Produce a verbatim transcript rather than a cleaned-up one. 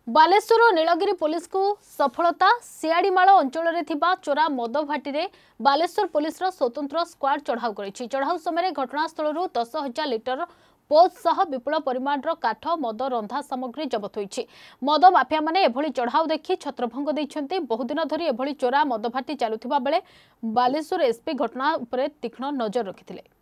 बालेश्वर और नीलगिरी पुलिस को सफलता सियाड़ीमाल अंचल में चोरा मद भाटी में बालेश्वर पुलिस स्वतंत्र स्क्वाड चढ़ाऊ कर चढ़ाऊ समय घटनास्थल दस हजार लिटर पोज सह विपुल परिमाण काठ मद रंधा सामग्री जबत होती। मद माफिया माने एभली चढ़ाऊ देखि छत्रभंग देइछन्ते। बहुदिन धरी एभली चोरा मद भाटी चलुथिबा बेले बालेश्वर एसपी घटना उपरे तीक्ष्ण नजर रखिथिले।